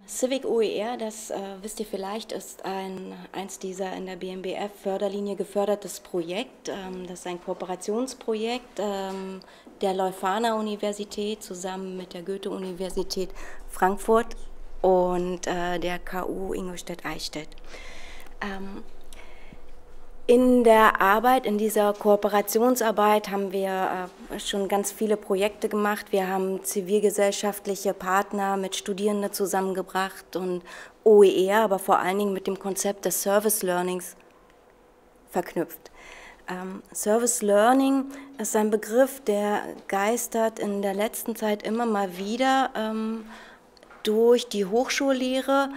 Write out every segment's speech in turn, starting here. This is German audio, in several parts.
Civic OER, das wisst ihr vielleicht, ist eins dieser in der BMBF-Förderlinie gefördertes Projekt. Das ist ein Kooperationsprojekt der Leuphana-Universität zusammen mit der Goethe-Universität Frankfurt und der KU Ingolstadt-Eichstätt. In der Arbeit, in dieser Kooperationsarbeit haben wir schon ganz viele Projekte gemacht. Wir haben zivilgesellschaftliche Partner mit Studierenden zusammengebracht und OER, aber vor allen Dingen mit dem Konzept des Service Learnings verknüpft. Service Learning ist ein Begriff, der geistert in der letzten Zeit immer mal wieder durch die Hochschullehre,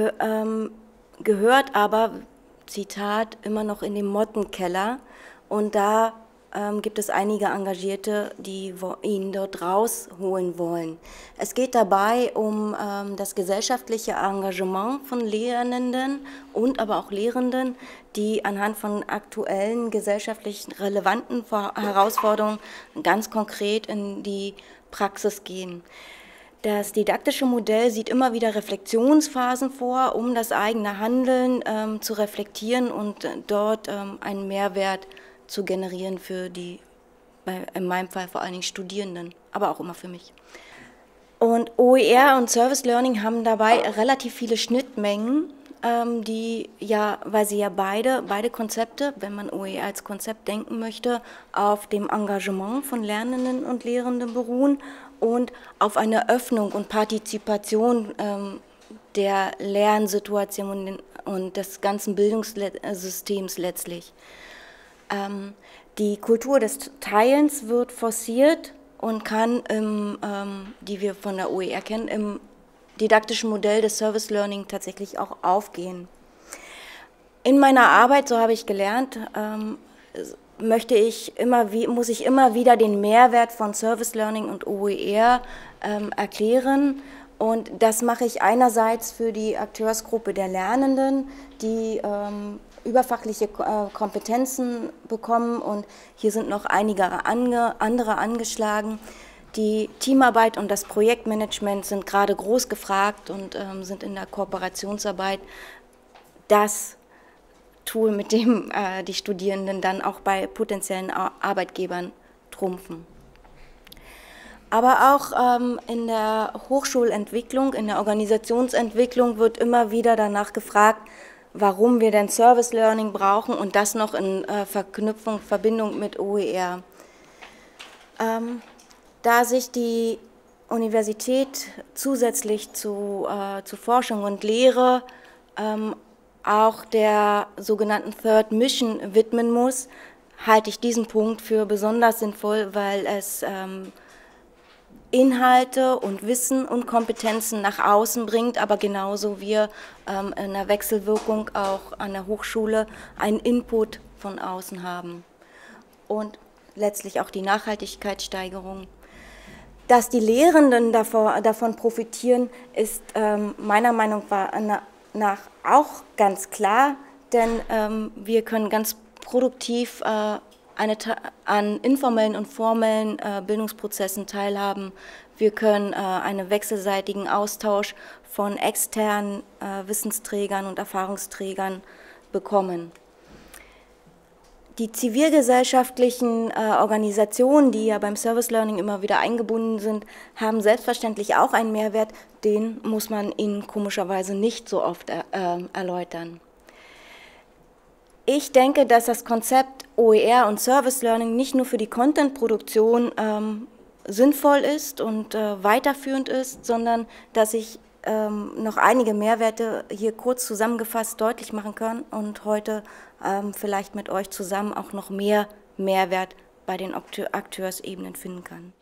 gehört aber, Zitat, immer noch in dem Mottenkeller, und da gibt es einige Engagierte, die ihn dort rausholen wollen. Es geht dabei um das gesellschaftliche Engagement von Lehrenden und aber auch Lehrenden, die anhand von aktuellen gesellschaftlich relevanten Herausforderungen ganz konkret in die Praxis gehen. Das didaktische Modell sieht immer wieder Reflexionsphasen vor, um das eigene Handeln zu reflektieren und dort einen Mehrwert zu generieren für die, in meinem Fall vor allen Dingen Studierenden, aber auch immer für mich. Und OER und Service Learning haben dabei relativ viele Schnittmengen, die ja, weil sie ja beide Konzepte, wenn man OER als Konzept denken möchte, auf dem Engagement von Lernenden und Lehrenden beruhen und auf eine Öffnung und Partizipation der Lernsituation und des ganzen Bildungssystems letztlich. Die Kultur des Teilens wird forciert und kann, die wir von der OER kennen, im didaktischen Modell des Service Learning tatsächlich auch aufgehen. In meiner Arbeit, so habe ich gelernt, muss ich immer wieder den Mehrwert von Service Learning und OER erklären. Und das mache ich einerseits für die Akteursgruppe der Lernenden, die überfachliche Kompetenzen bekommen, und hier sind noch einige andere angeschlagen. Die Teamarbeit und das Projektmanagement sind gerade groß gefragt und sind in der Kooperationsarbeit das Tool, mit dem die Studierenden dann auch bei potenziellen Arbeitgebern trumpfen. Aber auch in der Hochschulentwicklung, in der Organisationsentwicklung wird immer wieder danach gefragt, warum wir denn Service Learning brauchen und das noch in Verbindung mit OER. Da sich die Universität zusätzlich zu Forschung und Lehre auch der sogenannten Third Mission widmen muss, halte ich diesen Punkt für besonders sinnvoll, weil es Inhalte und Wissen und Kompetenzen nach außen bringt, aber genauso wir in der Wechselwirkung auch an der Hochschule einen Input von außen haben. Und letztlich auch die Nachhaltigkeitssteigerung. Dass die Lehrenden davon profitieren, ist meiner Meinung nach auch ganz klar, denn wir können ganz produktiv an informellen und formellen Bildungsprozessen teilhaben. Wir können einen wechselseitigen Austausch von externen Wissensträgern und Erfahrungsträgern bekommen. Die zivilgesellschaftlichen Organisationen, die ja beim Service Learning immer wieder eingebunden sind, haben selbstverständlich auch einen Mehrwert, den muss man ihnen komischerweise nicht so oft erläutern. Ich denke, dass das Konzept OER und Service Learning nicht nur für die Content-Produktion sinnvoll ist und weiterführend ist, sondern dass ich noch einige Mehrwerte hier kurz zusammengefasst deutlich machen kann und heute vielleicht mit euch zusammen auch noch mehr Mehrwert bei den Akteursebenen finden kann.